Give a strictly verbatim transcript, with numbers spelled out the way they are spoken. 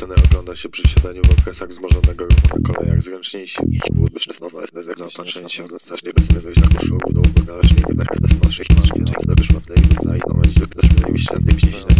sceny ogląda się przy siadaniu w okresach wzmożonego ruchu na kolejach zręczniejsi i budowne nowe zapatrzenie się za coś nieobecnie zejść na kuszu budowę na roślinie, jak to smaszy i masz wiele do wyszła play, i na momencie, gdy też mnie wyścięty